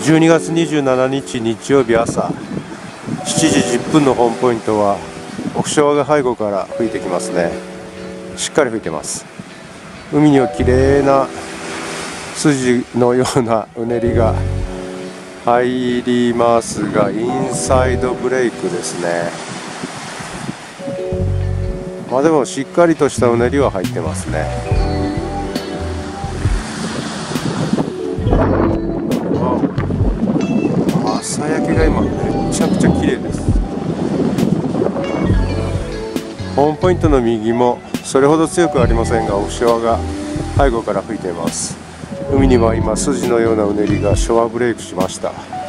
12月27日日曜日朝7時10分のホームポイントはオフショアが背後から吹いてきますね。しっかり吹いてます。海には綺麗な筋のようなうねりが入りますが、インサイドブレイクですね。でもしっかりとしたうねりは入ってますね。朝焼けが今めちゃくちゃ綺麗です。ホームポイントの右もそれほど強くありませんが、オフショアが背後から吹いています。海には今筋のようなうねりがショアブレイクしました。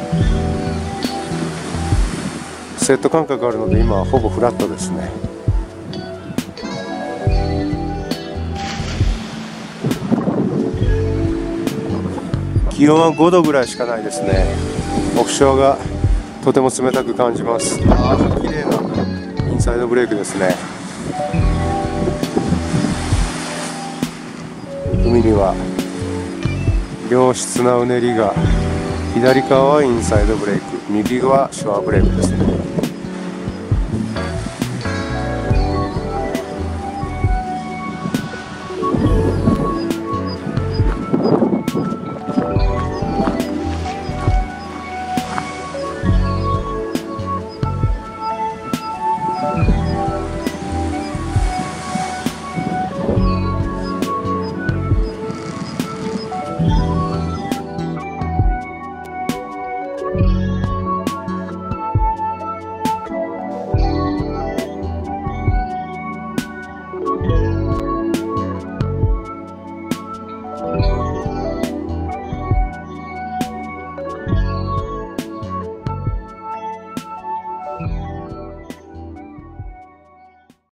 セット感覚あるので今はほぼフラットですね。気温は5度ぐらいしかないですね。オフショアがとても冷たく感じます。綺麗なインサイドブレイクですね。海には良質なうねりが、左側はインサイドブレイク、右側はショアブレイクですね。